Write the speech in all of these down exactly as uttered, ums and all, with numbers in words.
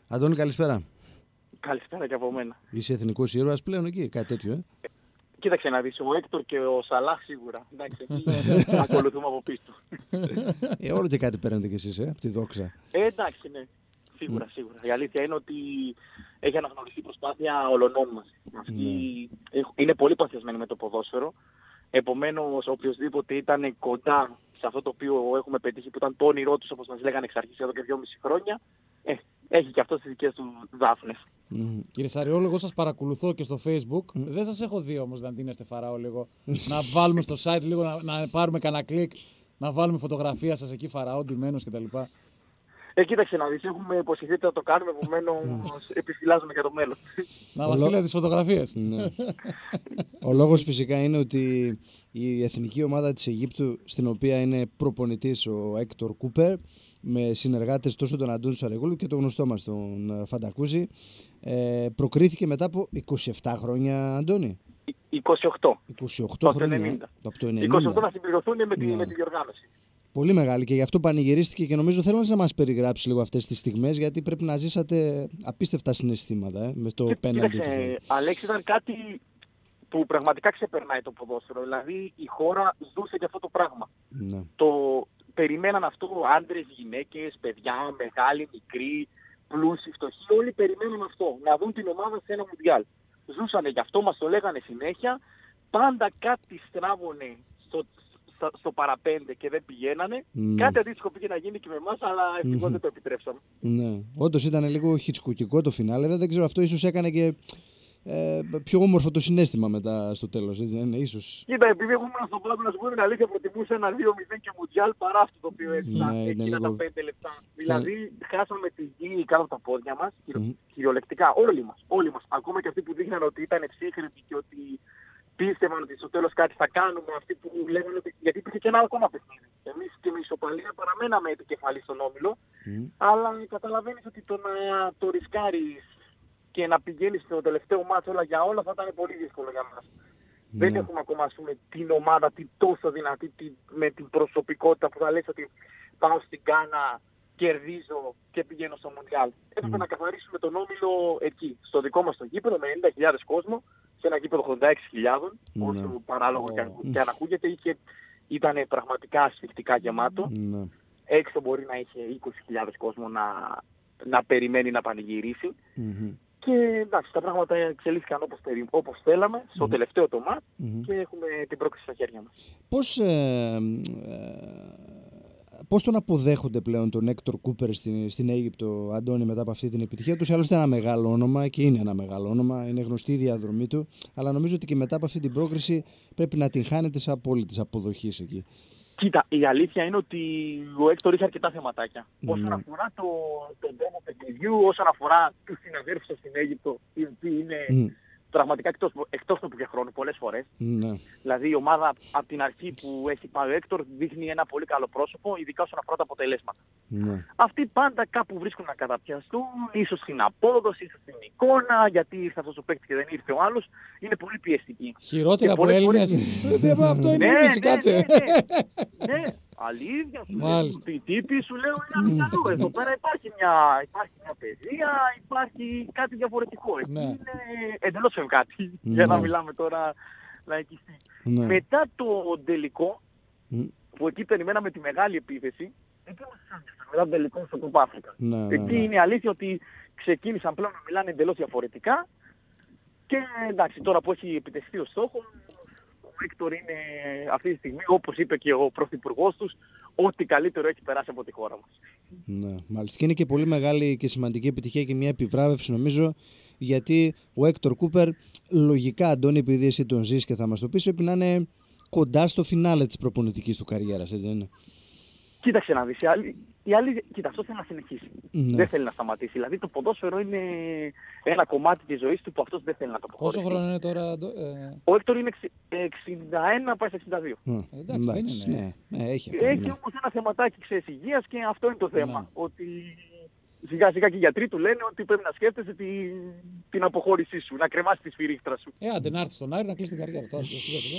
Αντώνη, καλησπέρα. Καλησπέρα και από μένα. Είσαι εθνικός ήρωας πλέον εκεί, κάτι τέτοιο, ε? Κοίταξε να δεις, ο Έκτορ και ο Σαλάχ σίγουρα. Εντάξει, εκεί ακολουθούμε από πίσω. ε, όλο και κάτι παίρνετε κι εσείς, ε, από τη δόξα. Ε, εντάξει, ναι. Σίγουρα, σίγουρα. Η αλήθεια είναι ότι έχει αναγνωριστεί προσπάθεια ολονών μας. Αυτοί είναι πολύ παθιασμένοι με το ποδόσφαιρο. Επομένως, οποιοσδήποτε ήταν κοντά σε αυτό το οποίο έχουμε πετύχει, που ήταν το όνειρό τους, όπως μας λέγανε εξ αρχής εδώ και δυόμιση χρόνια, ε, έχει και αυτό τις δικές του δάφνες. Mm. Κύριε Σαριόλο, εγώ σας παρακολουθώ και στο Facebook. Mm. Δεν σας έχω δει όμως να ντύνεστε φαράω λίγο. Να βάλουμε στο site λίγο, να, να πάρουμε κανένα κλικ, να βάλουμε φωτογραφία σας εκεί φαράω, ντυμένος κτλ. Ε, κοίταξε να δεις, έχουμε υποσχεθεί να το κάνουμε, επομένως επιφυλάζουμε για το μέλλον. Να μας στείλετε τις φωτογραφίες. Ναι. Ο λόγος φυσικά είναι ότι η εθνική ομάδα της Αιγύπτου, στην οποία είναι προπονητής ο Έκτορ Κούπερ, με συνεργάτες τόσο τον Αντώνη Σαρεγούλου και τον γνωστό μας τον Φαντακούζη, ε, προκρίθηκε μετά από είκοσι επτά χρόνια, Αντώνη. είκοσι οκτώ. είκοσι οκτώ χρόνια. ενενήντα. Από το ενενήντα. είκοσι οκτώ να συμπληρωθούν με τη, ναι. με τη διοργάνωση. Πολύ μεγάλη και γι' αυτό πανηγυρίστηκε και νομίζω θέλω να μας περιγράψει λίγο αυτές τις στιγμές, γιατί πρέπει να ζήσατε απίστευτα συναισθήματα, ε, με το πέναντι του. Αλέξη, ήταν κάτι που πραγματικά ξεπερνάει το ποδόσφαιρο. Δηλαδή η χώρα ζούσε και αυτό το πράγμα. Ναι. Το περιμέναν αυτό άντρες, γυναίκες, παιδιά, μεγάλοι, μικροί, πλούσιοι, φτωχοί. Όλοι περιμέναν αυτό. Να δουν την ομάδα σε ένα μουντιάλ. Ζούσανε γι' αυτό, μας το λέγανε συνέχεια. Πάντα κάτι στράβωνε στο, στο, στο παραπέντε και δεν πηγαίνανε. Mm. Κάτι αντίστοιχο πήγε να γίνει και με εμάς, αλλά ευτυχώς mm-hmm. δεν το επιτρέψαμε. Ναι. Όντως ήταν λίγο χιτσκουκικό το φινάλε. Δεν ξέρω, αυτό ίσως έκανε και Ε, πιο όμορφο το συναίσθημα μετά στο τέλος, δεν είναι ίσως? Κοίτα, επειδή εγώ ήμουν στον πάγκο, να σου πω την αλήθεια, προτιμούσα ένα δύο μηδέν και μουντιάλ παρά αυτό το οποίο έζησα ναι, εκείνα λίγο... τα πέντε λεπτά. Δηλαδή χάσαμε τη γη κάτω από τα πόδια μας, mm. κυριολεκτικά όλοι μας, όλοι μας. Ακόμα και αυτοί που δείχναν ότι ήταν ψύχρεμοι και ότι πίστευαν ότι στο τέλος κάτι θα κάνουμε, αυτοί που λέγανε ότι... γιατί υπήρχε και ένα ακόμα παιχνίδι. Εμείς και με ισοπαλία παραμέναμε επικεφαλή στον όμιλο, mm. αλλά καταλαβαίνεις ότι το να το ρισκάρεις και να πηγαίνει στο τελευταίο μάτσο όλα για όλα θα ήταν πολύ δύσκολο για μας. Ναι. Δεν έχουμε ακόμα, ας πούμε, την ομάδα την τόσο δυνατή την, με την προσωπικότητα που θα λες ότι πάω στην Γκάνα, κερδίζω και πηγαίνω στο Μουντιάλ. Έπρεπε mm. να καθαρίσουμε τον όμιλο εκεί, στο δικό μας το γήπεδο με ενενήντα χιλιάδες κόσμο, σε ένα γήπεδο ογδόντα έξι χιλιάδες, mm. όσο παράλογο mm. και αν ακούγεται, είχε, ήταν πραγματικά ασφιχτικά γεμάτο. Mm. Έξω μπορεί να είχε είκοσι χιλιάδες κόσμο να, να περιμένει να πανηγυρίσει. Mm-hmm. Και εντάξει, τα πράγματα εξελίχθηκαν όπως, όπως θέλαμε, στο mm-hmm. τελευταίο το μάτς mm-hmm. και έχουμε την πρόκληση στα χέρια μας. Πώς, ε, ε, πώς τον αποδέχονται πλέον τον Έκτορ Κούπερ στην, στην Αίγυπτο, Αντώνη, μετά από αυτή την επιτυχία του? Άλλωστε ένα μεγάλο όνομα και είναι ένα μεγάλο όνομα, είναι γνωστή η διαδρομή του, αλλά νομίζω ότι και μετά από αυτή την πρόκριση πρέπει να την χάνετε σε απόλυτης αποδοχής εκεί. Κοίτα, η αλήθεια είναι ότι ο Έκτορ είχε αρκετά θεματάκια. Mm. Όσον αφορά το, τον τόνο παιχνιδιού, όσον αφορά τους συναδέλφους στην Αίγυπτο, οι οποίοι είναι mm. πραγματικά εκτός, εκτός του και χρόνου πολλές φορές. Mm. Δηλαδή η ομάδα από την αρχή που έχει πάει ο Έκτορ δείχνει ένα πολύ καλό πρόσωπο, ειδικά όσον αφορά τα αποτελέσματα. Mm. Αυτοί πάντα κάπου βρίσκουν να καταπιαστούν, ίσως στην απόδοση, ίσως στην εικόνα, γιατί ήρθε αυτός ο παίκτης και δεν ήρθε ο άλλος. Είναι πολύ πιεστική. Χειρότερα από Έλληνες. Αυτό είναι ήρθεση, κάτσε. Ναι, αλήθεια σου λέω. Τι τύπη σου λέω είναι αμυντανό. Εδώ πέρα υπάρχει μια, υπάρχει μια παιδεία, υπάρχει κάτι διαφορετικό. Εκεί είναι εντελώς φευγάτη, για να μιλάμε τώρα λαϊκιστή. Μετά το τελικό, που εκεί περιμέναμε τη μεγάλη επίθεση, εκεί μας άρχισαν μετά το τελικό στο Κούπα Αφρικα. Εκεί είναι αλήθεια ότι ξεκίνησαν πλέον να μιλάνε εντελώς διαφορετικά και εντάξει, τώρα που έχει επιτευχθεί ο στόχος, ο Έκτορ είναι αυτή τη στιγμή, όπως είπε και ο πρωθυπουργός τους, ό,τι καλύτερο έχει περάσει από τη χώρα μας. Ναι, μάλιστα. Και είναι και πολύ μεγάλη και σημαντική επιτυχία και μια επιβράβευση νομίζω, γιατί ο Έκτορ Κούπερ, λογικά, Αντώνη, επειδή εσύ τον ζεις και θα μας το πεις, πρέπει να είναι κοντά στο φινάλε της προπονητικής του καριέρας, έτσι δεν είναι? Κοίταξε να δεις, η άλλη, η άλλη, κοίτα, αυτό θέλει να συνεχίσει. Ναι. Δεν θέλει να σταματήσει. Δηλαδή το ποδόσφαιρο είναι ένα κομμάτι της ζωής του που αυτός δεν θέλει να το προχωρήσει. Πόσο χρόνο είναι τώρα? Ε... Ο Έκτορ είναι εξήντα ένα, πάει σε εξήντα δύο. Mm. Ε, εντάξει, δεν είναι. Ναι. Ναι, έχει έχει ναι. όμως ένα θεματάκι, ξέρεις, υγείας και αυτό είναι το θέμα. Ναι. Ότι σιγά σιγά και οι γιατροί του λένε ότι πρέπει να σκέφτεσαι την, την αποχώρησή σου, να κρεμάσεις τη σφυρίχτρα σου. Ε, άντε να έρθεις στον Άρη να κλείσει την καριέρα τώρα. Σιγά σιγά.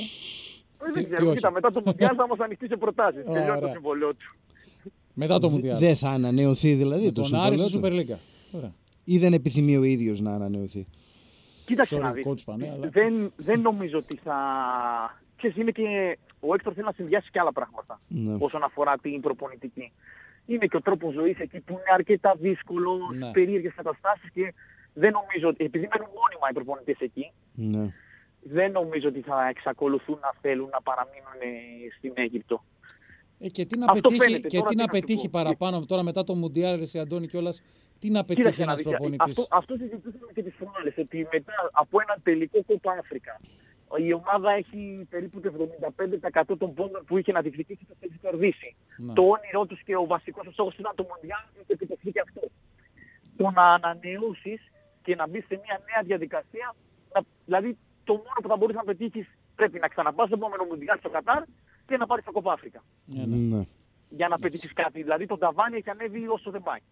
Δεν ξέρω, κοίτα, μετά το Μουντιάλ θα μας ανοιχτεί σε προτάσεις. Τελειώνει το συμβολέο του. Μετά το Μουντιάλ. Δεν θα ανανεωθεί δηλαδή το συμβολέο του? Τον Άρη στη Σούπερ Λίγκα. ή δεν επιθυμεί ο ίδιος να ανανεωθεί? Κοίταξε Sorry, να δεις. coach Πανέ, αλλά... δεν, δεν νομίζω ότι θα... Ξέρεις, είναι και... Ο Έκτορ θέλει να συνδυάσει και άλλα πράγματα Ναι. όσον αφορά την προπονητική. Είναι και ο τρόπος ζωής εκεί που είναι αρκετά δύσκολο, Ναι. περίεργες καταστάσεις και δεν νομίζω ότι... Επειδή μένουν μόνιμα οι προπονητές εκεί, Ναι. δεν νομίζω ότι θα εξακολουθούν να θέλουν να παραμείνουν ε, στην Αίγυπτο. Ε, και τι να Αυτό πετύχει, φαίνεται. και Τώρα τι τι να να σου πετύχει πω. παραπάνω τώρα μετά το Μουντιάλ, εσύ Αντώνη κιόλας, τι να πετύχει Κοίταξε να ένας δεις, προπονητής. Αυτό, αυτό συζητούσαμε και τις προάλλες, ότι μετά από έναν τελικό Κόπα Αφρικα, η ομάδα έχει περίπου το εβδομήντα πέντε τοις εκατό των πόντων που είχε να διεκδικήσει και θα έχει κερδίσει. Ναι. Το όνειρό τους και ο βασικός στόχος ήταν το Μοντιάλ και επιτευχθεί και αυτό. Το να ανανεώσεις και να μπεις σε μια νέα διαδικασία, να, δηλαδή το μόνο που θα μπορείς να πετύχεις πρέπει να ξαναπάς το επόμενο Μοντιάλ στο Κατάρ και να πάρεις το Κόπα Αφρικα. Ναι, ναι. Ναι. Για να πετύχεις κάτι. Δηλαδή το ταβάνι έχει ανέβει όσο δεν πάει.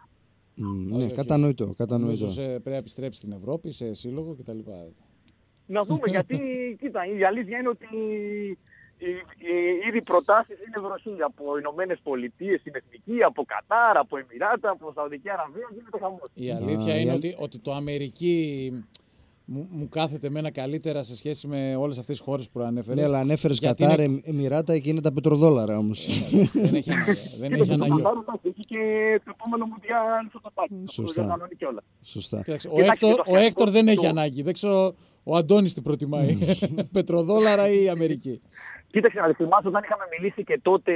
Μ, Όχι, ναι, όχι. κατανοητό. Νομίζω κατανοητό. σε- πρέπει να επιστρέψει στην Ευρώπη, σε σύλλογο κτλ. Να δούμε γιατί, κοίτα, η αλήθεια είναι ότι οι, οι, ήδη προτάσεις είναι βροχή από Ηνωμένες Πολιτείες, στην Εθνική, από Κατάρ, από Εμιράτα, από Σαουδική Αραβία, γίνεται χαμός. Η αλήθεια Α, είναι η αλ- ότι, ότι το Αμερική μου, μου κάθεται εμένα καλύτερα σε σχέση με όλες αυτές τις χώρες που προανέφερες. Ναι, αλλά ανέφερες γιατί Κατάρ, είναι- Εμ- Εμιράτα, εκεί είναι τα πετροδόλαρα όμως. Δεν έχει ανάγκη. Δεν Κοίτα, έχει το ανάγκη. Κατάρ, εντάξει, έχει και το επόμενο Μουντιάλ στο Κατάρ. Σωστά. Το κανονεί κιόλας. Σωστά. Κοίταξε, ο Κοιτάξτε, Έκτορ, το ο Έκτορ δεν έχει το- ανάγκη. Δεν ξέρω ο Αντώνης τι προτιμάει. Πετροδόλαρα ή Αμερική. Κοίταξε να θυμάσαι όταν είχαμε μιλήσει και τότε,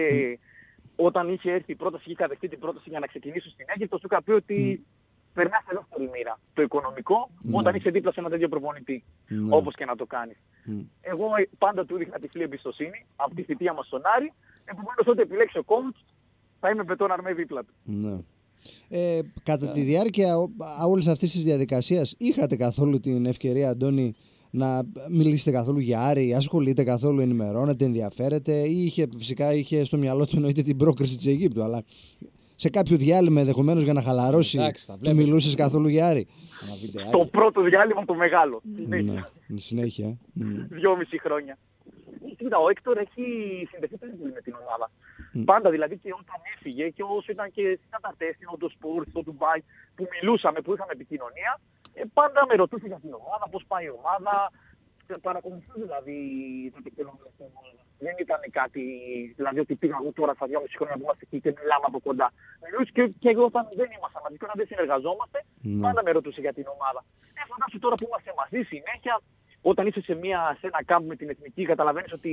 όταν είχε έρθει η πρόταση και είχα δεχτεί την πρόταση για να ξεκινήσω στην Αίγυπτο, σου είχα πει ότι περνάς ελεύθερη μοίρα. Το οικονομικό, όταν είσαι δίπλα σε ένα τέτοιο προπονητή. Ναι. Όπως και να το κάνεις. Μ. Εγώ ε, πάντα του έδειχνα τυφλή εμπιστοσύνη από τη θητεία μας στον Άρη. Επομένως, ό,τι επιλέξει ο coach, θα είμαι με τον Αρμέ δίπλα του. Ναι. Ε, κατά τη διάρκεια ο- α- όλης αυτής της διαδικασίας είχατε καθόλου την ευκαιρία, Αντώνη, να μιλήσετε καθόλου για Άρη, ασχολείτε καθόλου, ενημερώνετε, ενδιαφέρετε, ή είχε, φυσικά είχε στο μυαλό του εννοείται την πρόκριση της Αιγύπτου, αλλά σε κάποιο διάλειμμα ενδεχομένως για να χαλαρώσει, Εντάξει, τα του βλέπετε. μιλούσες καθόλου για Άρη? Ένα βιντεάκι. Το πρώτο διάλειμμα το μεγάλο. Ναι, Συνέχεια. συνέχεια. Μ. Δυόμιση χρόνια. Κοίτα, ο Έκτορ έχει συνδεθεί πάρα πολύ με την ομάδα. Μμ. Πάντα δηλαδή και όταν έφυγε και όσο ήταν και στις καταρτές, στο Sport, στο Dubai, που μιλούσαμε, που είχαμε επικοινωνία, ε, πάντα με ρωτούσε για την ομάδα, πώς πάει η ομάδα. Ε, Παρακολουθούσε δηλαδή το επικοινωνία στην ομάδα. Δεν ήταν κάτι, δηλαδή ότι πήγα εγώ τώρα στα δυόμιση χρόνια που είμαστε εκεί και μιλάμε από κοντά. Μιλούσε και, και εγώ όταν δεν ήμασταν μαζί και όταν δεν συνεργαζόμαστε, Ναι. πάντα με ρωτούσε για την ομάδα. Ε, φαντάσου τώρα που είμαστε μαζί συνέχεια, όταν είσαι σε, μια, σε ένα κάμπ με την εθνική, καταλαβαίνεις ότι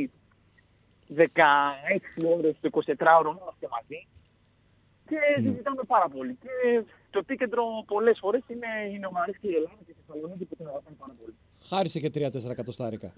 δεκαέξι ώρες, το εικοσιτετράωρο είμαστε μαζί και συζητάμε πάρα πολύ. Και το επίκεντρο πολλές φορές είναι, είναι ο Μαρίς και η Ελλάδα και η Θεσσαλονίκη που την αγαπάνε πάρα πολύ. Χάρισε και τρία τέσσερα εκατοστάρικα.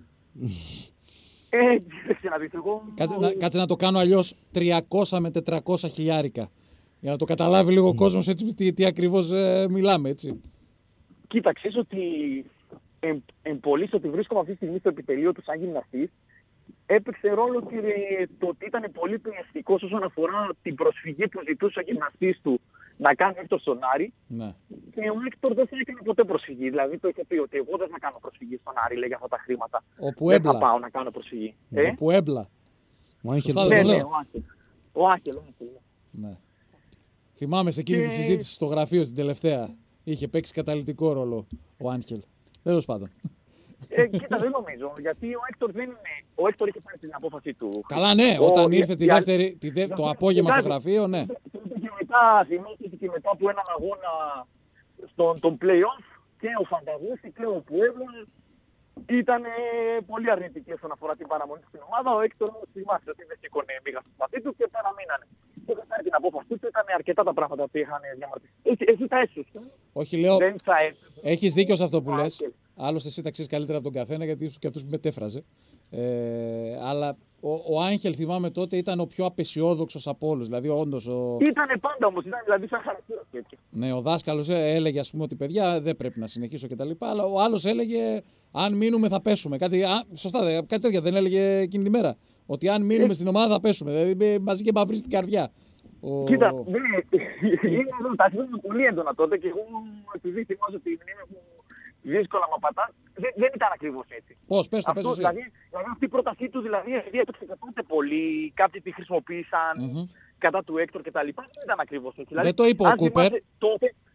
Ε, κοίταξε να δεις, εγώ... Κάτσε να, κάτσε να το κάνω αλλιώς τριακόσια με τετρακόσια χιλιάρικα. Για να το καταλάβει λίγο ο κόσμος έτσι, τι, τι ακριβώς ε, μιλάμε, έτσι. Κοίταξες ότι εν, εν πωλής ότι βρίσκομαι αυτή τη στιγμή στο επιτελείο του σαν γυμναστής, έπαιξε ρόλο και ε, το ότι ήταν πολύ πιεστικός όσον αφορά την προσφυγή που ζητούσε ο γυμναστής του να κάνει Έκτορ στον Άρη. Ναι. Και ο Έκτορ δεν θα έκανε ποτέ προσφυγή. Δηλαδή το είχε πει ότι εγώ δεν θα κάνω προσφυγή στον Άρη, λέει, για αυτά τα χρήματα. Ο Δεν θα Πουέμπλα. πάω να κάνω προσφυγή. Ε? Ο Πουέμπλα. Ο Άγχελ- Σωστά, Ναι, δεν το ναι, λέω. ο Άγγελ. Ο Άγγελ, ο Άγγελ. Ναι. Θυμάμαι σε εκείνη τη Και- συζήτηση στο γραφείο στην τελευταία. Είχε παίξει καταλυτικό ρόλο ο Άγχελ. Τέλος πάντων. Ε, κοίτα, δεν νομίζω. Γιατί ο Έκτορ δεν είναι. Ο Έκτορ είχε πάρει την απόφαση του. Καλά, ναι, Ο- όταν η- ήρθε τη η- δεύτερη, τη δε- το απόγευμα στο Κοιτάξτε, γραφείο, ναι. Και μετά, θυμάστε και μετά από έναν αγώνα στον τον play-off και ο Φανταγούση και ο Πουέμπλα ήταν ε, πολύ αρνητικοί όσον αφορά την παραμονή στην ομάδα. Ο Έκτορ όμως θυμάστε ότι δεν σήκωνε μίγα στο σπαθί του και παραμείνανε. Και όταν πάρει την απόφαση του ήταν αρκετά τα πράγματα που είχαν διαμαρτυρηθεί. Εσύ, εσύ τα έσαι. Όχι, λέω, Δεν θα έσαι. έχεις δίκιο σε αυτό που λες. Άγγελ. Άλλωστε, εσύ τα ξέρεις καλύτερα από τον καθένα, γιατί ήσουν και αυτός που μετέφραζε. Ε, αλλά ο, ο Άγχελ, θυμάμαι τότε, ήταν ο πιο απεσιόδοξος από όλους. Δηλαδή, όντως, ο, Ήτανε πάντα όμως, ήταν δηλαδή σαν χαρακτήρα τέτοιο. ναι, ο δάσκαλος ε, έλεγε, ας πούμε, ότι παιδιά δεν πρέπει να συνεχίσω κτλ. Αλλά ο άλλος έλεγε, αν μείνουμε θα πέσουμε. Κάτι, α, σωστά, δε- κάτι τέτοια δεν έλεγε εκείνη τη μέρα. Ότι αν μείνουμε στην ομάδα θα πέσουμε. Δηλαδή, ε, μαζί και μαυρίσει την καρδιά. Ο... Κοίτα, ναι, είναι εδώ, τα θυμάμαι πολύ έντονα τότε και εγώ επειδή θυμάσαι ότι η μνήμη μου δύσκολα με πατά, δεν, δεν ήταν ακριβώς έτσι. Πώς, πες το, πες Αυτό, εσύ. δηλαδή, δηλαδή αυτή η πρότασή του, δηλαδή επειδή έπαιξε και τότε πολύ, κάποιοι τη χρησιμοποίησαν Μμμ. κατά του Έκτορ κτλ. Δεν ήταν ακριβώς έτσι. Δηλαδή, Δεν το είπε ο αν Κούπερ. θυμάσαι, τότε,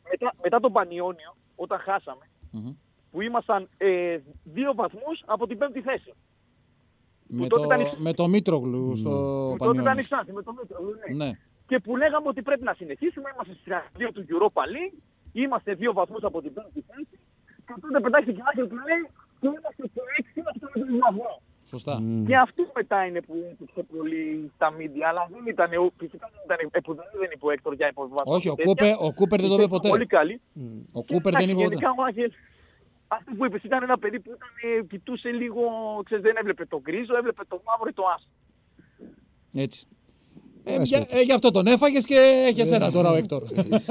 μετά, μετά τον Πανιόνιο, όταν χάσαμε, Mm-hmm. που ήμασταν ε, δύο βαθμούς από την πέμπτη θέση. Με το, ήταν... με το Μήτρογλου mm. στο Πανιόνιο. Τότε ήταν εξάρτηση με το Μήτρογλου, ναι. ναι. Και που λέγαμε ότι πρέπει να συνεχίσουμε, είμαστε στις δύο του Europa League, είμαστε δύο βαθμούς από την πέμπτη θέση, και τότε πετάξει και άκρη που λέει και είμαστε στο έξι, είμαστε με τον βαθμό. Σωστά. Mm. Και αυτό μετά είναι που έπαιξε πολύ στα μίντια, αλλά δεν ήταν, φυσικά δεν ήταν, που δεν είπε ο Έκτορ για υποβιβασμό. Όχι, ο Κούπερ, ο Κούπερ δεν το είπε ποτέ. Πολύ καλή. Mm. Ο Κούπερ δεν είπε ποτέ. Αυτό που είπες ήταν ένα παιδί που ήταν, κοιτούσε λίγο, ξέρεις, δεν έβλεπε το γκρίζο, έβλεπε το μαύρο ή το άσπρο. Έτσι. Ε, για, ε, γι' αυτό τον έφαγες και έχεις ένα τώρα ο Έκτορ.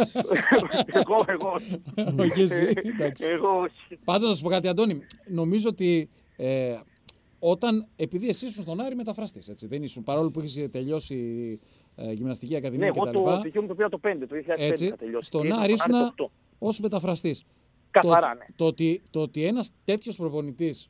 Εγώ, εγώ. Όχι εσύ, εντάξει. Εγώ όχι. Πάντως να σου πω κάτι, Αντώνη, νομίζω ότι ε, όταν, επειδή εσύ ήσουν στον Άρη μεταφραστής, έτσι, δεν ήσουν, παρόλο που έχεις τελειώσει ε, γυμναστική ακαδημία κτλ. Ναι, εγώ το στοιχείο μου το πήρα το πέντε, το δύο χιλιάδες πέντε είχα τελειώσει. Στον Άρη ήσουν ως μεταφραστής. Καθαρά, ναι. Το, το, ότι, το ότι ένας τέτοιος προπονητής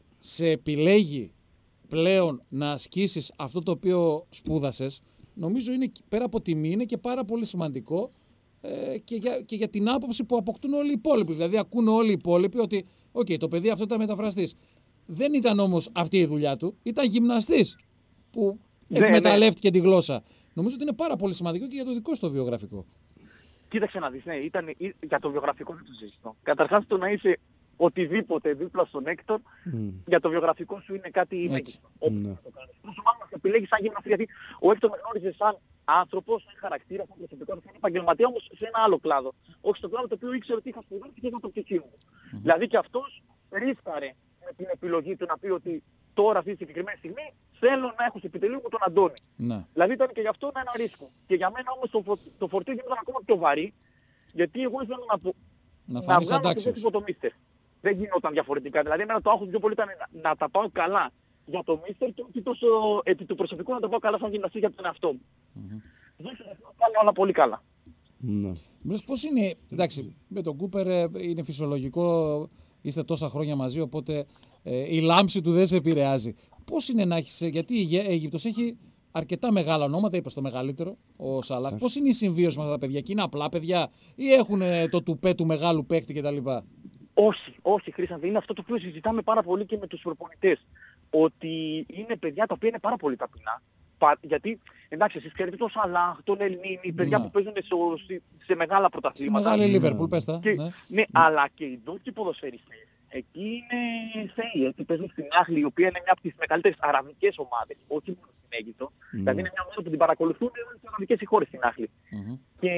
σε επιλέγει πλέον να ασκήσεις αυτό το οποίο σπούδασες, νομίζω είναι πέρα από τιμή, είναι και πάρα πολύ σημαντικό ε, και, για, και για την άποψη που αποκτούν όλοι οι υπόλοιποι. Δηλαδή, ακούνε όλοι οι υπόλοιποι ότι, οκ, okay, το παιδί αυτό ήταν μεταφραστής. Δεν ήταν όμως αυτή η δουλειά του, ήταν γυμναστής που ναι, εκμεταλλεύτηκε ναι. τη γλώσσα. Νομίζω ότι είναι πάρα πολύ σημαντικό και για το δικό σου το βιογραφικό. Κοίταξε να δεις, ναι, ήταν, για το βιογραφικό δεν το συζητώ. Καταρχάς το να είσαι οτιδήποτε δίπλα στον Έκτορ, mm. για το βιογραφικό σου είναι κάτι μέγιστο. Όπως mm. να το κάνεις. Πόσο μάλλον μας επιλέγει σαν γυμναστή, γιατί ο Έκτορ με γνώριζε σαν άνθρωπο, σαν χαρακτήρα, σαν προσωπικό, σαν επαγγελματία, όμως σε ένα άλλο κλάδο. Όχι στο κλάδο το οποίο ήξερε ότι είχα σπουδάσει και είχα το πτυχίο μου. Mm-hmm. Δηλαδή και αυτός ρίσκαρε με την επιλογή του να πει ότι τώρα αυτή τη συγκεκριμένη στιγμή θέλω να έχω σε επιτελείο μου τον Αντώνη. Ναι. Δηλαδή ήταν και γι' αυτό ένα ρίσκο. Και για μένα όμως το, φο... το φορτίο γινόταν ακόμα πιο βαρύ, γιατί εγώ ήθελα να, πω... να, να βγάλω και από το Μίστερ. Δεν γινόταν διαφορετικά. Δηλαδή εμένα το άγχος πιο πολύ ήταν να, να τα πάω καλά για το Μίστερ και όχι τόσο επί του προσωπικού να τα πάω καλά σαν γυμναστή για τον εαυτό μου. Mm-hmm. Δεν θα πάνε όλα πολύ καλά. Ναι. Μες πώς είναι, εντάξει, με τον Κούπερ είναι φυσιολογικό, είστε τόσα χρόνια μαζί, οπότε ε, η λάμψη του δεν σε επηρεάζει. Πώς είναι να έχεις, γιατί η Αίγυπτος έχει αρκετά μεγάλα ονόματα, είπες το μεγαλύτερο, ο Σαλάχ. Πώς είναι η συμβίωση με αυτά τα παιδιά, και είναι απλά παιδιά ή έχουν το τουπέ του μεγάλου παίκτη κτλ. Όχι, όχι Χρήστανθη, είναι αυτό το οποίο συζητάμε πάρα πολύ και με τους προπονητές. Ότι είναι παιδιά τα οποία είναι πάρα πολύ ταπεινά. Γιατί, εντάξει, εσείς ξέρετε τον Σαλάχ, τον Ελνίνη, παιδιά ναι. που παίζουν σε, σε μεγάλα πρωταθλήματα. Στη μεγάλη Λίβερπουλ, πες τα. Ναι, ναι mm. αλλά και οι ντόπιοι ποδοσφαιριστές. Εκεί είναι θεοί, έτσι παίζουν στην Άχλη, η οποία είναι μια από τις μεγαλύτερες αραβικές ομάδες, όχι μόνο στην Αίγυπτο. Mm. Δηλαδή είναι μια ομάδα που την παρακολουθούν όλες τις αραβικές χώρες στην Άχλη. Mm-hmm. Και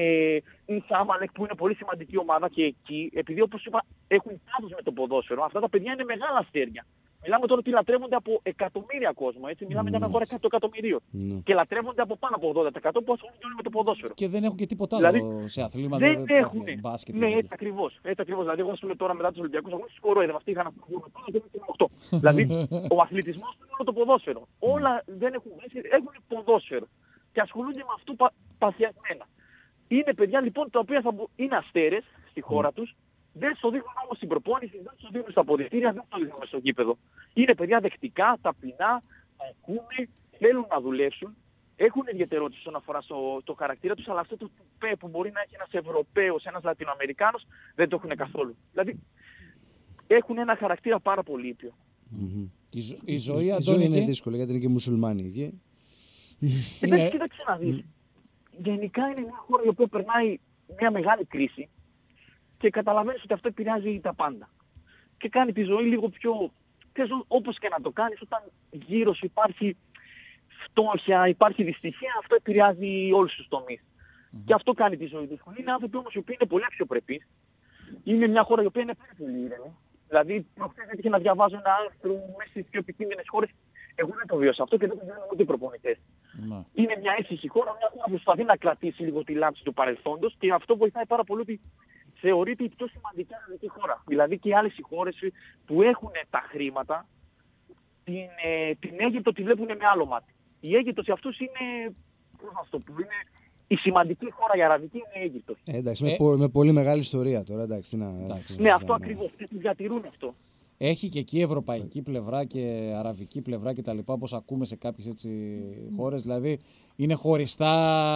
η Σάμαλεκ που είναι πολύ σημαντική ομάδα και εκεί, επειδή όπως είπα έχουν πάθος με το ποδόσφαιρο, αυτά τα παιδιά είναι μεγάλα αστέρια. Μιλάμε τώρα ότι λατρεύονται από εκατομμύρια κόσμο, έτσι. Μιλάμε για mm. μια χώρα εκατό εκατομμυρίων. Mm. Και λατρεύονται από πάνω από ογδόντα τοις εκατό που ασχολούνται όλοι με το ποδόσφαιρο. Και δεν έχουν και τίποτα άλλο δηλαδή, σε αθλήματα. Δεν έχουν. Μπάσκετ, ναι, έτσι ακριβώς. Έτσι ακριβώς. Δηλαδή, εγώ σου λέω τώρα μετά τους Ολυμπιακούς αγώνες, κοροϊδεύω. Αυτοί είχαν αυτό και οκτώ. Δηλαδή, ο αθλητισμός είναι όλο το ποδόσφαιρο. Όλα δεν έχουν έχουν ποδόσφαιρο. Και ασχολούνται με αυτό πα, παθιασμένα. Είναι παιδιά λοιπόν τα οποία θα είναι αστέρες στη χώρα τους. Δεν στο δείχνουν όμως στην προπόνηση, δεν στο δείχνουν στα αποδυτήρια, δεν στο δείχνουν στο γήπεδο. Είναι παιδιά δεκτικά, ταπεινά, ακούν, θέλουν να δουλέψουν, έχουν ιδιαιτερότητες όσον αφορά στο, το χαρακτήρα τους, αλλά αυτό το τουπέ που μπορεί να έχει ένας Ευρωπαίος, ένας Λατινοαμερικάνος, δεν το έχουν καθόλου. Δηλαδή έχουν ένα χαρακτήρα πάρα πολύ ήπιο. Mm-hmm. Η, ζω, η ζωή, η ζωή είναι δύσκολη γιατί είναι και μουσουλμάνοι εκεί. Εντάξει, κοίταξε να δεις. Γενικά είναι μια χώρα η οποία περνάει μια μεγάλη κρίση. Και καταλαβαίνεις ότι αυτό επηρεάζει τα πάντα. Και κάνει τη ζωή λίγο πιο... Όπως και να το κάνεις, όταν γύρω σου υπάρχει φτώχεια, υπάρχει δυστυχία, αυτό επηρεάζει όλους τους τομείς. Mm-hmm. Και αυτό κάνει τη ζωή δύσκολη. Είναι άνθρωποι όμως οι οποίοι είναι πολύ αξιοπρεπείς. Είναι μια χώρα η οποία είναι πάρα πολύ ήρεμη. Δηλαδή, προχθές έτυχε να διαβάζω ένα άρθρο μέσα στις πιο επικίνδυνες χώρες. Εγώ δεν το βίωσα αυτό και δεν το βιώνω ούτε οι προπονητές. Mm-hmm. Είναι μια ήσυχη χώρα, μια χώρα που προσπαθεί να κρατήσει λίγο τη λάμψη του παρελθόντος και αυτό βοηθάει πάρα πολύ ότι θεωρείται η πιο σημαντική αραβική χώρα. Δηλαδή και οι άλλες οι χώρες που έχουν τα χρήματα, την, ε, την Αίγυπτο τη βλέπουν με άλλο μάτι. Η Αίγυπτος για αυτούς είναι, πώς να το πω, είναι η σημαντική χώρα για αραβική είναι η Αίγυπτος. Ε, εντάξει, ε, με, πο, με πολύ μεγάλη ιστορία τώρα, εντάξει. Να, εντάξει. Ναι, αυτό ακριβώς, και τη διατηρούν αυτό. έχει και εκεί ευρωπαϊκή πλευρά και αραβική πλευρά κτλ. Όπως ακούμε σε κάποιες έτσι χώρες. Δηλαδή είναι χωριστά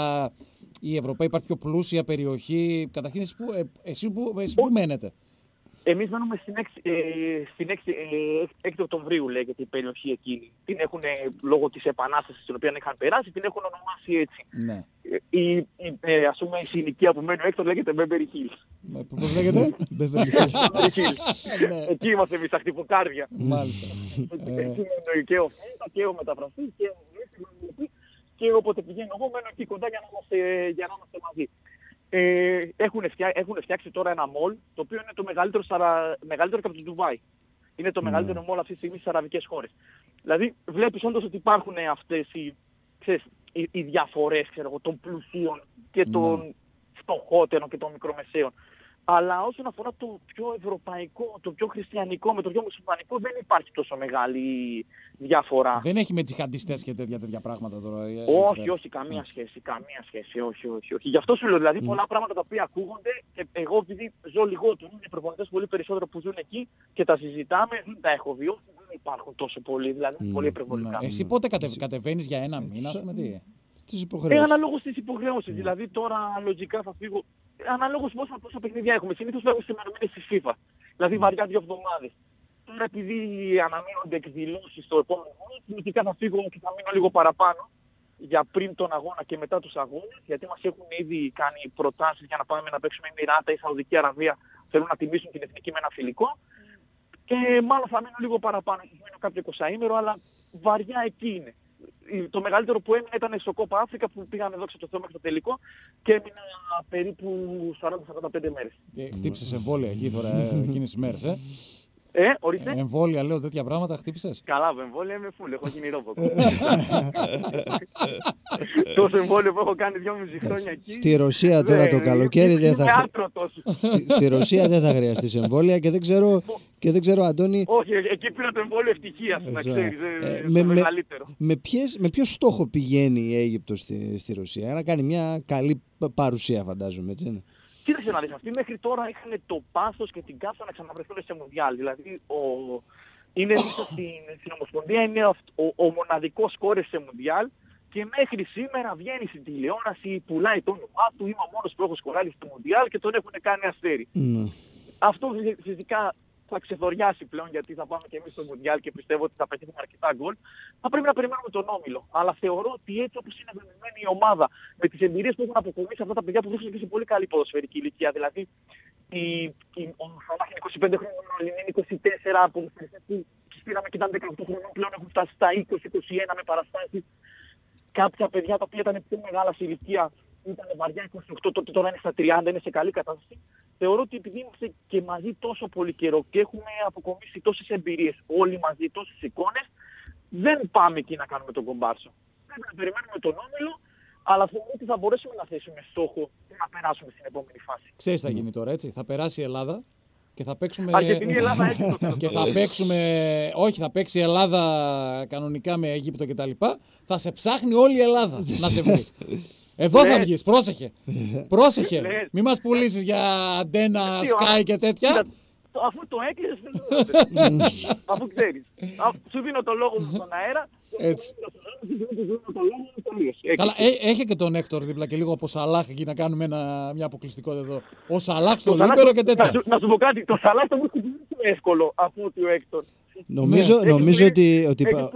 η Ευρωπαίοι, υπάρχει πιο πλούσια περιοχή. Καταρχήν, εσύ που, ε, εσύ που, εσύ που μένετε. Εμείς μένουμε στην έξι, ε, στην έξι, ε, έξι Οκτωβρίου, λέγεται η περιοχή εκείνη. Την έχουν, ε, λόγω της επανάστασης την οποία είχαν περάσει, την έχουν ονομάσει έτσι. Ναι. Ε, η, η, ε, ας πούμε η συνοικία που μένει έξω λέγεται Beverly Hills. Πώς λέγεται? Beverly Hills. Εκεί είμαστε εμείς τα χτυποκάρδια. Μάλιστα. Εκεί μένω και ο Φέντα και ο μεταφραστής και ο Μέσης και όποτε πηγαίνω εγώ μένω εκεί κοντά για να είμαστε, για να είμαστε μαζί. Ε, έχουν, φτιά, έχουν φτιάξει τώρα ένα μολ, το οποίο είναι το μεγαλύτερο, σαρα, μεγαλύτερο και από το Ντουμπάι. Είναι το mm. μεγαλύτερο μολ αυτή τη στιγμή στις αραβικές χώρες. Δηλαδή βλέπεις όντως ότι υπάρχουν αυτές οι, ξέρεις, οι, οι διαφορές, ξέρω εγώ, των πλουσίων και των mm. φτωχότερων και των μικρομεσαίων. Αλλά όσον αφορά το πιο ευρωπαϊκό, το πιο χριστιανικό με το πιο μουσουλμανικό, δεν υπάρχει τόσο μεγάλη διαφορά. Δεν έχει με τζιχαντιστές και τέτοια, τέτοια πράγματα τώρα? Όχι, όχι, καμία σχέση, καμία σχέση, όχι, όχι, όχι. Γι' αυτό σου λέω, δηλαδή, πολλά πράγματα τα οποία ακούγονται και εγώ επειδή ζω λιγότερο, είναι προπονητές πολύ περισσότερο που ζουν εκεί και τα συζητάμε, δεν τα έχω βιώσει, δεν υπάρχουν τόσο πολλοί, δηλαδή mm. πολύ υπερβολικά. Εσύ πότε κατε, κατεβαίνεις για ένα μήνα, ας πούμε, τι? Τις υποχρεώσεις. Ε, αναλόγως στις υποχρεώσεις. Yeah. Δηλαδή τώρα λογικά θα φύγω. Αναλόγως πόσα, πόσα παιχνίδια έχουμε. Συνήθως φεύγω στις ημερομηνίες της FIFA. Δηλαδή βαριά δύο εβδομάδες. Τώρα επειδή αναμένονται εκδηλώσεις στο επόμενο χρόνο, λογικά θα φύγω και θα μείνω λίγο παραπάνω για πριν τον αγώνα και μετά τους αγώνες. Γιατί μας έχουν ήδη κάνει προτάσεις για να πάμε να παίξουμε Εμιράτα ή Σαουδική Αραβία. Θέλουν να τιμήσουν την εθνική με ένα φιλικό. Και μάλλον θα μείνω λίγο παραπάνω. Θα μείνω κάποιο εικοσαήμερο, αλλά βαριά εκεί είναι. Το μεγαλύτερο που έμεινε ήταν στο Κόπα Αφρικα που πήγαμε δόξα τω Θεώ μέχρι το τελικό και έμεινα περίπου σαράντα με σαράντα πέντε μέρες. Και χτύπησες εμβόλια εκεί τώρα εκείνες τις μέρες, ε? Ε, ορίστε. Ε, εμβόλια, λέω, τέτοια πράγματα χτύπησες? Καλά, εμβόλια είμαι φουλ, έχω γίνει ρόμποκ. Τόσο εμβόλιο που έχω κάνει δυόμιση χρόνια εκεί. Στη Ρωσία τώρα το καλοκαίρι δεν θα... Στη, στη Ρωσία δεν θα χρειαστείς εμβόλια και δεν ξέρω, και δεν ξέρω, Αντώνη... Όχι, εκεί πήρα το εμβόλιο ευτυχίας, να ξέρεις, είναι το μεγαλύτερο. Με, ποιες, με ποιο στόχο πηγαίνει η Αίγυπτος στη, στη Ρωσία? Να κάνει μια καλή παρουσία, φαντάζομαι, έτσι είναι? Κοίταξε να δεις, αυτοί μέχρι τώρα είχαν το πάθος και την κάψα να ξαναβρεθούν σε Μουντιάλ. Δηλαδή, ο... είναι μέσα στην, στην Ομοσπονδία, είναι ο, ο μοναδικός σκόρερ σε Μουντιάλ και μέχρι σήμερα βγαίνει στην τηλεόραση, πουλάει το όνομά του, είμαι ο μόνος που έχω σκοράρει στο Μουντιάλ και τον έχουν κάνει αστέρι. Mm. Αυτό φυσικά θα ξεθοριάσει πλέον γιατί θα πάμε και εμείς στο Μουντιάλ και πιστεύω ότι θα πετύχουμε αρκετά γκολ. Θα πρέπει να περιμένουμε τον όμιλο. Αλλά θεωρώ ότι έτσι όπως είναι δομημένη η ομάδα, με τις εμπειρίες που έχουν αποκομίσει αυτά τα παιδιά που βρίσκονται σε πολύ καλή ποδοσφαιρική ηλικία. Δηλαδή, η, η, ο Σαλάχ είναι είκοσι πέντε χρόνια, ο είναι είκοσι τέσσερα, από τους που πήραμε και ήταν δεκαοκτώ χρόνια, πλέον έχουν φτάσει στα είκοσι είκοσι ένα με παραστάσεις. Κάποια παιδιά τα οποία ήταν πιο μεγάλα σε ηλικία, ήταν βαριά είκοσι οκτώ, τότε τώρα είναι στα τριάντα, είναι σε καλή κατάσταση. Θεωρώ ότι επειδή είμαστε και μαζί τόσο πολύ καιρό και έχουμε αποκομίσει τόσες εμπειρίες, όλοι μαζί, τόσες εικόνες, δεν πάμε εκεί να κάνουμε τον κομπάρσο. Πρέπει να περιμένουμε τον όμιλο, αλλά θεωρώ ότι θα μπορέσουμε να θέσουμε στόχο να περάσουμε στην επόμενη φάση. Ξέρεις τι θα γίνει τώρα, έτσι. Θα περάσει η Ελλάδα και θα παίξουμε... Αργεντινή η Ελλάδα έχει το τέλος. Και θα παίξουμε... Όχι, θα παίξει η Ελλάδα κανονικά με Αίγυπτο κτλ. Θα σε ψάχνει όλη η Ελλάδα να σε βρει. Εδώ θα βγεις, πρόσεχε. Πρόσεχε. Μη μας πουλήσεις για αντένα, Sky και τέτοια. Αφού το έκλεισες, αφού ξέρεις. Σου δίνω το λόγο μου στον αέρα. Έτσι. Καλά, έχει και τον Έκτορ δίπλα και λίγο από Σαλάχ εκεί να κάνουμε μια αποκλειστικότητα εδώ. Ο Σαλάχ στο λίπερο και τέτοια. Να σου πω κάτι, το Σαλάχ το βρίσκω πιο εύκολο από ότι ο Έκτορ. Νομίζω ότι...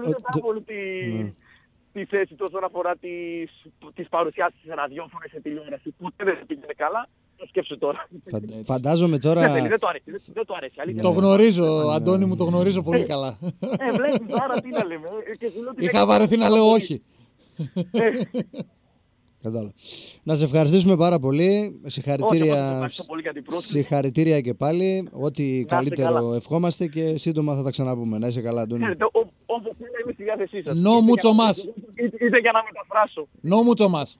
τη θέση του όσον αφορά τις, τις παρουσιάσεις σε ραδιόφωνο, σε τηλεόραση. Ποτέ δεν πήγαινε καλά. Το σκέψου τώρα. Φαντάζομαι τώρα... Δεν, δεν το αρέσει. Δεν το, αρέσει, το γνωρίζω, Αντώνη μου, το γνωρίζω πολύ καλά. Ε, βλέπεις άρα τι να λέμε. Είχα βαρεθεί να λέω όχι. Κατάλαβα. Να σε ευχαριστήσουμε πάρα πολύ. Συγχαρητήρια, συγχαρητήρια και πάλι. Ό,τι καλύτερο καλά. Ευχόμαστε και σύντομα θα τα ξαναπούμε. Να είσαι καλά, Αντώνη. Όπως είναι, είμαι στη διάθεσή σας. No mucho más. Είτε για να μεταφράσω. No mucho más.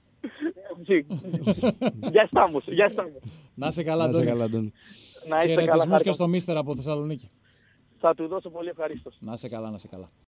Γεια στάμους. Να είσαι καλά, Αντώνη. Χαιρετισμούς και στο Μίστερ από Θεσσαλονίκη. Θα του δώσω πολύ ευχαρίστως. Να είσαι καλά, να είσαι καλά.